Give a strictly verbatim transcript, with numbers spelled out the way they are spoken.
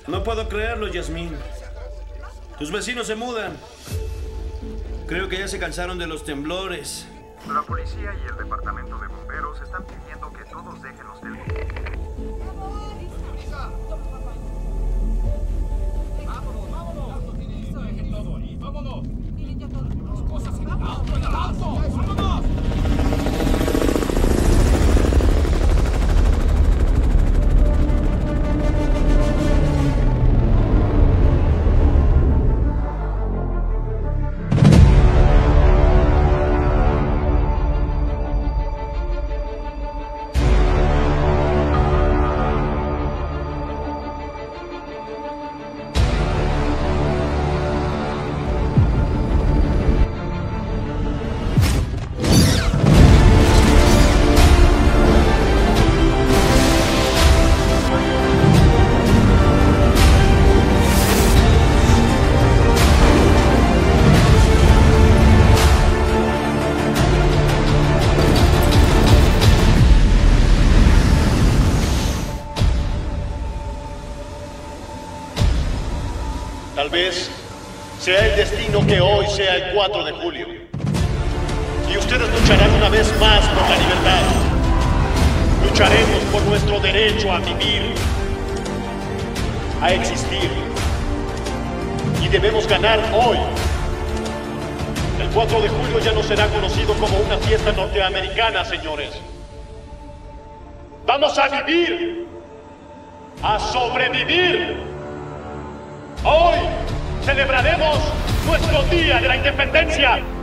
No puedo creerlo, Yasmín. Tus vecinos se mudan. Creo que ya se cansaron de los temblores. La policía y el departamento de bomberos están pidiendo que todos dejen los teléfonos. Vámonos, vámonos. Dejen todo ahí. Vámonos. Las cosas en el auto, en el auto. Vámonos. Tal vez sea el destino que hoy sea el cuatro de julio. Y ustedes lucharán una vez más por la libertad. Lucharemos por nuestro derecho a vivir, a existir. Y debemos ganar hoy. El cuatro de julio ya no será conocido como una fiesta norteamericana, señores. Vamos a vivir, a sobrevivir. Hoy celebraremos nuestro Día de la Independencia.